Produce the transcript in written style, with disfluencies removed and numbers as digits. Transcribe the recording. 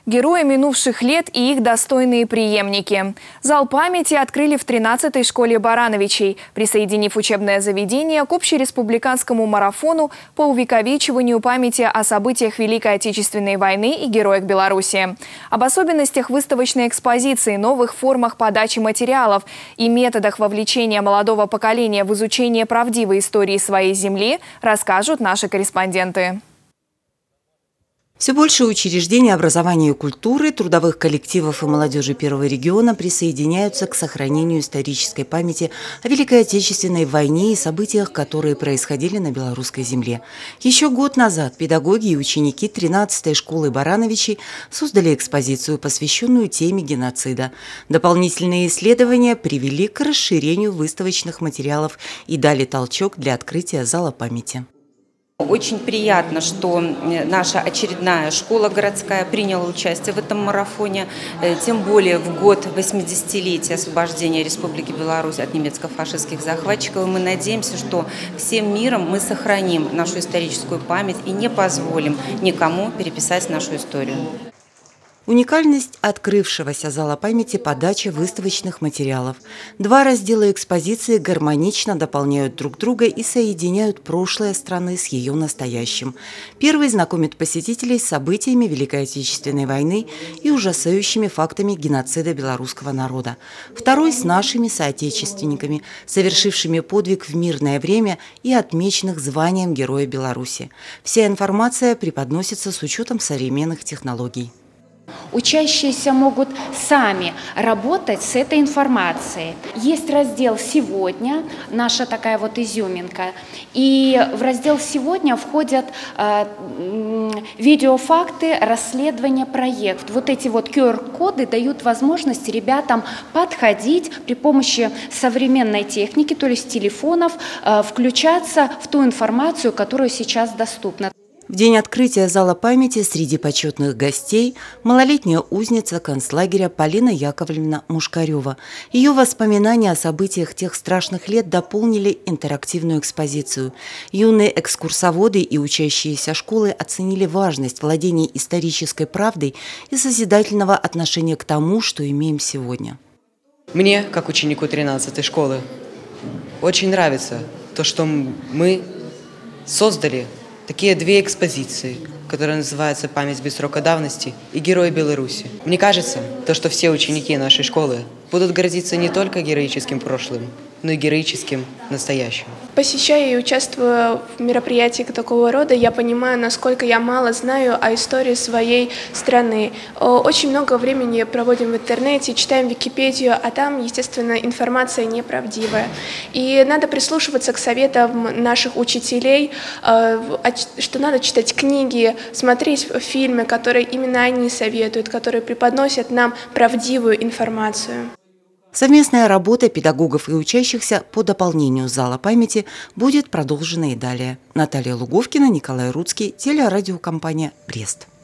Герои минувших лет и их достойные преемники. Зал памяти открыли в 13-й школе Барановичей, присоединив учебное заведение к общереспубликанскому марафону по увековечиванию памяти о событиях Великой Отечественной войны и героях Беларуси. Об особенностях выставочной экспозиции, новых формах подачи материалов и методах вовлечения молодого поколения в изучение правдивой истории своей земли расскажут наши корреспонденты. Все больше учреждений образования и культуры, трудовых коллективов и молодежи Первого региона присоединяются к сохранению исторической памяти о Великой Отечественной войне и событиях, которые происходили на белорусской земле. Еще год назад педагоги и ученики 13-й школы Барановичей создали экспозицию, посвященную теме геноцида. Дополнительные исследования привели к расширению выставочных материалов и дали толчок для открытия зала памяти. Очень приятно, что наша очередная школа городская приняла участие в этом марафоне, тем более в год 80-летия освобождения Республики Беларусь от немецко-фашистских захватчиков. И мы надеемся, что всем миром мы сохраним нашу историческую память и не позволим никому переписать нашу историю. Уникальность открывшегося зала памяти – подача выставочных материалов. Два раздела экспозиции гармонично дополняют друг друга и соединяют прошлое страны с ее настоящим. Первый знакомит посетителей с событиями Великой Отечественной войны и ужасающими фактами геноцида белорусского народа. Второй – с нашими соотечественниками, совершившими подвиг в мирное время и отмеченных званием Героя Беларуси. Вся информация преподносится с учетом современных технологий. Учащиеся могут сами работать с этой информацией. Есть раздел «Сегодня», наша такая вот изюминка. И в раздел «Сегодня» входят видеофакты, расследования, проект. Вот эти вот QR-коды дают возможность ребятам подходить при помощи современной техники, то есть телефонов, включаться в ту информацию, которая сейчас доступна. В день открытия зала памяти среди почетных гостей малолетняя узница концлагеря Полина Яковлевна Мушкарева. Ее воспоминания о событиях тех страшных лет дополнили интерактивную экспозицию. Юные экскурсоводы и учащиеся школы оценили важность владения исторической правдой и созидательного отношения к тому, что имеем сегодня. Мне, как ученику 13-й школы, очень нравится то, что мы создали такие две экспозиции, которые называются «Память без срока давности» и «Герои Беларуси». Мне кажется, то, что все ученики нашей школы будут гордиться не только героическим прошлым, но и героическим настоящим. Посещая и участвуя в мероприятиях такого рода, я понимаю, насколько я мало знаю о истории своей страны. Очень много времени проводим в интернете, читаем Википедию, а там, естественно, информация неправдивая. И надо прислушиваться к советам наших учителей, что надо читать книги, смотреть фильмы, которые именно они советуют, которые преподносят нам правдивую информацию. Совместная работа педагогов и учащихся по дополнению зала памяти будет продолжена и далее. Наталья Луговкина, Николай Руцкий, телерадиокомпания «Брест».